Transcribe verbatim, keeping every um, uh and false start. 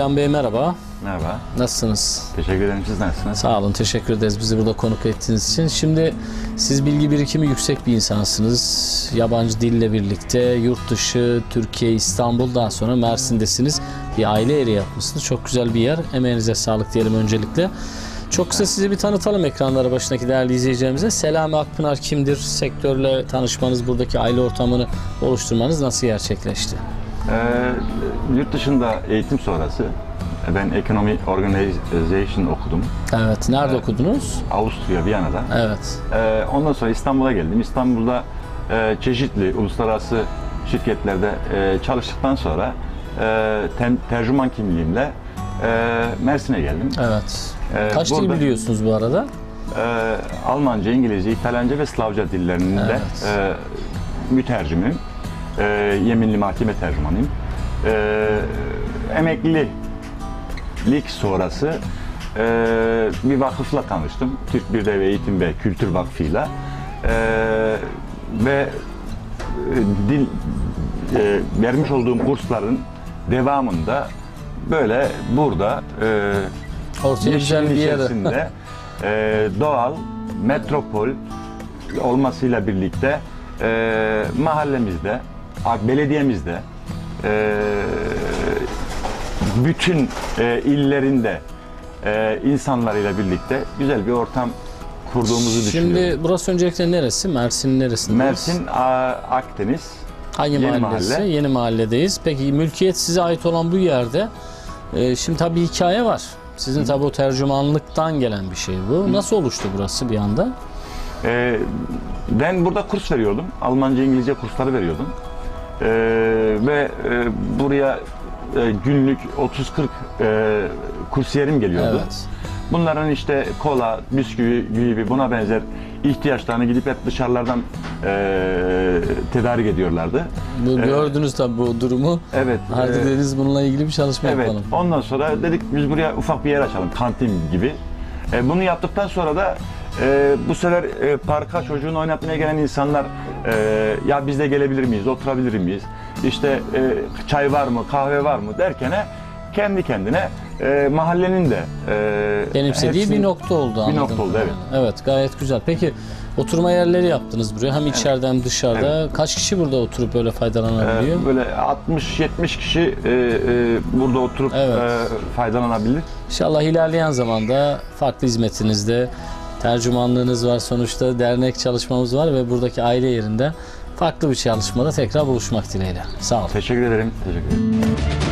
İlhan Bey merhaba. Merhaba. Nasılsınız? Teşekkür ederim. Siz nasılsınız? Sağ olun, teşekkür ederiz bizi burada konuk ettiğiniz için. Şimdi siz bilgi birikimi yüksek bir insansınız. Yabancı dille birlikte yurt dışı, Türkiye, İstanbul, daha sonra Mersin'desiniz. Bir aile yeri yapmışsınız. Çok güzel bir yer. Emeğinize sağlık diyelim öncelikle. Çok kısa sizi bir tanıtalım ekranlara başındaki değerli izleyicilerimize. Selami Akpınar kimdir? Sektörle tanışmanız, buradaki aile ortamını oluşturmanız nasıl gerçekleşti? Ee, yurt dışında eğitim sonrası ben Economy Organization okudum. Evet. Nerede ee, okudunuz? Avusturya, Viyana'da. Evet. Ee, ondan sonra İstanbul'a geldim. İstanbul'da e, çeşitli uluslararası şirketlerde e, çalıştıktan sonra e, tem, tercüman kimliğimle e, Mersin'e geldim. Evet. Ee, Kaç dil burada, biliyorsunuz bu arada? E, Almanca, İngilizce, İtalyanca ve Slavca dillerinde Evet. e, mütercimim. E, yeminli mahkeme tercümanıyım. E, emeklilik sonrası e, bir vakıfla tanıştım. Türk Birliği ve Eğitim ve Kültür Vakfı'yla. E, ve e, dil e, vermiş olduğum kursların devamında böyle burada e, Ortaya güzel bir yer. içerisinde e, doğal metropol olmasıyla birlikte e, mahallemizde, belediyemizde, e, bütün e, illerinde e, insanlarıyla birlikte güzel bir ortam kurduğumuzu düşünüyorum. Şimdi burası öncelikle neresi? Mersin'in neresindeyiz? Mersin, A, Akdeniz. Hangi Yeni mahallesi? Mahalle. Yeni mahalledeyiz. Peki mülkiyet size ait olan bu yerde, e, şimdi tabii hikaye var. Sizin Hı. tabii o tercümanlıktan gelen bir şey bu. Hı. Nasıl oluştu burası bir anda? E, ben burada kurs veriyordum. Almanca, İngilizce kursları veriyordum. E, ve e, buraya e, günlük otuz kırk e, kursiyerim geliyordu. Evet. Bunların işte kola, bisküvi gibi buna benzer ihtiyaçlarını gidip hep dışarılardan e, tedarik ediyorlardı. Bu, ee, gördünüz tabii bu durumu. Evet. Hadi e, dediniz bununla ilgili bir çalışma evet, yapalım. ondan sonra dedik biz buraya ufak bir yer açalım, kantin gibi. E, bunu yaptıktan sonra da e, bu sefer e, parka çocuğunu oynatmaya gelen insanlar e, ya biz de gelebilir miyiz, oturabilir miyiz? İşte e, çay var mı, kahve var mı derken kendi kendine e, mahallenin de e, benimsediği hepsini, bir nokta oldu anladım. Bir nokta oldu, evet. Evet, gayet güzel. Peki oturma yerleri yaptınız buraya. Hem içeride hem dışarıda. Evet. Kaç kişi burada oturup böyle faydalanabiliyor? E, böyle altmış yetmiş kişi e, e, burada oturup evet. e, faydalanabilir. İnşallah ilerleyen zamanda farklı hizmetinizde, tercümanlığınız var, sonuçta dernek çalışmamız var ve buradaki aile yerinde farklı bir çalışmada tekrar buluşmak dileğiyle. Sağ olun. Teşekkür ederim. Teşekkür ederim.